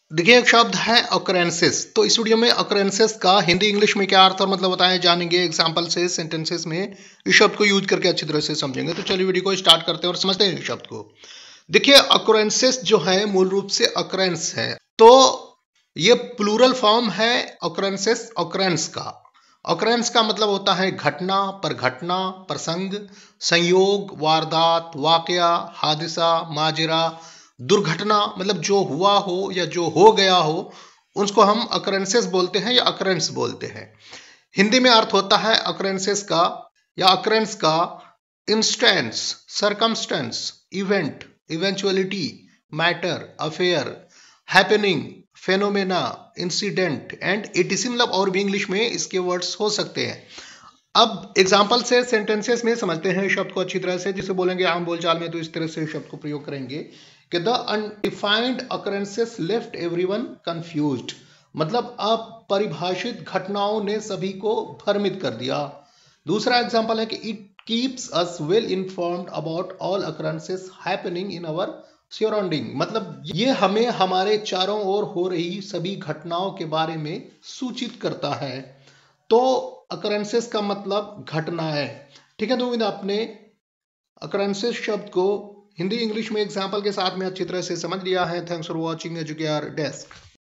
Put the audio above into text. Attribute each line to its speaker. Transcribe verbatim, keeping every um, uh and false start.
Speaker 1: देखिए एक शब्द है ऑकरेंसेस। तो इस वीडियो में ऑकरेंसेस का हिंदी इंग्लिश में क्या अर्थ और मतलब बताएं जानेंगे। एग्जांपल से सेंटेंसेस में इस शब्द को यूज करके अच्छी तरह से समझेंगे। तो चलिए वीडियो को स्टार्ट करते हैं और समझते हैं इस शब्द को। देखिए ऑकरेंसेस जो है मूल रूप से ऑकरेंस है, तो ये प्लूरल फॉर्म है ऑकरेंसेस ऑकरेंस का। ऑकरेंस का मतलब होता है घटना, पर घटना, प्रसंग, संयोग, वारदात, वाकया, हादसा, माजरा, दुर्घटना, मतलब जो हुआ हो या जो हो गया हो उसको हम अकरेंसेस बोलते हैं या अकरेंस बोलते हैं। हिंदी में अर्थ होता है अकरेंसेस का या अकरेंस का instance, circumstance, event, eventuality, matter, affair, happening, phenomena, incident and ETC, मतलब और भी इंग्लिश में इसके वर्ड्स हो सकते हैं। अब एग्जाम्पल से सेंटेंसेस में समझते हैं शब्द को अच्छी तरह से, जिसे बोलेंगे आम बोलचाल में तो इस तरह से शब्द को प्रयोग करेंगे कि the undefined occurrences left everyone confused, मतलब अपरिभाषित घटनाओं ने सभी को भ्रमित कर दिया। दूसरा एग्जाम्पल है कि it keeps us well informed about all occurrences happening in our surrounding, मतलब ये हमें हमारे चारों ओर हो रही सभी घटनाओं के बारे में सूचित करता है। तो अकरेंसेस का मतलब घटना है। ठीक है, तो उम्मीद आपने अकरेंसेस शब्द को हिंदी इंग्लिश में एग्जाम्पल के साथ में अच्छी तरह से समझ लिया है। Thanks for watching Educare desk.